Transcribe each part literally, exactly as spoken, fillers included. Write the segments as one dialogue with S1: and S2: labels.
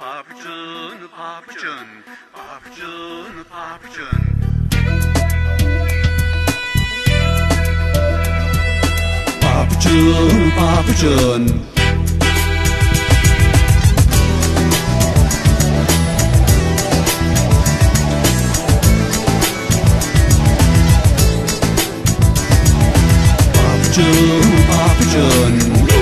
S1: papucun, papucun, papucun, papucun. Papucun, papucun. Papucun, papucun.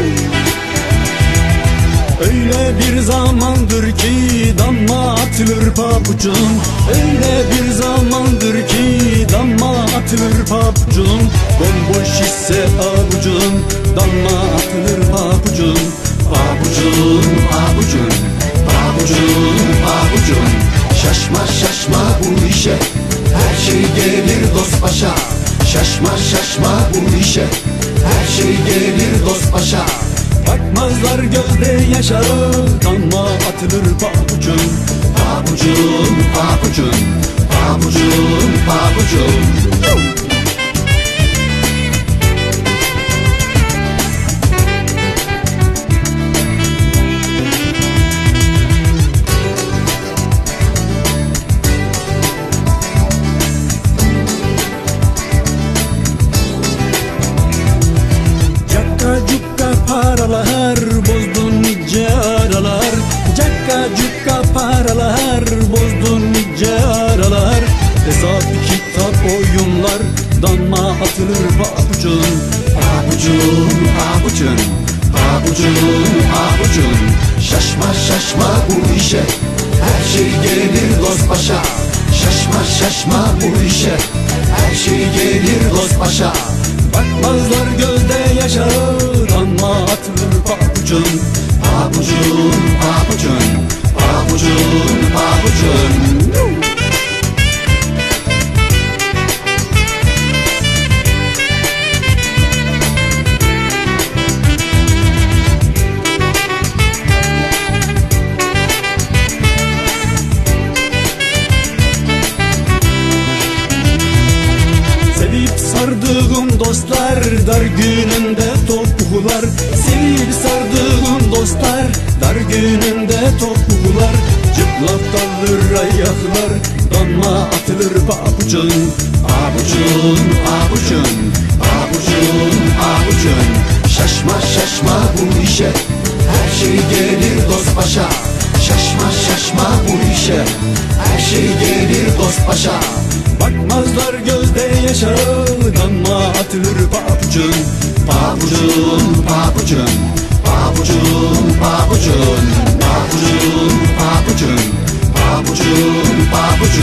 S1: Öyle bir zamandır ki damla atılır papucun. Öyle bir zamandır ki damla atılır papucun. Bomboş ise avucun, damla atılır papucun. Papucun, papucun, papucun, papucun. Şaşma şaşma bu işe, her şey gelir dost başa. Şaşma şaşma bu işe, her şey gelir dost başa. Bakmazlar gözde yaşa, damla atılır papucun. Papucun, papucun, papucun, papucun. Paralar bozdun nice aralar, cakka cukka paralar bozdun nice aralar. Hesap kitap oyunlar, damla atılır papucun. Papucun, papucun, papucun, papucun. Şaşma şaşma bu işe, her şey gelir dost başa. Şaşma şaşma bu işe, her şey gelir dost başa. Bakmazlar gözde yaşa, damla atılır papucun. Papucun, papucun, papucun, papucun. Sardığım dostlar dar gününde topuklar. Sevip sardığım dostlar dar gününde topuklar. Cıplak kalır ayaklar, damla atılır papucun. Papucun, papucun, papucun, papucun. Şaşma şaşma bu işe, her şey gelir dost başa. Şaşma şaşma bu işe, her şey gelir dost başa. Bakmazlar gözde yaşa, damla atılır papucun. Papucun, papucun, papucun, papucun. Papucun, papucun, papucun, papucun.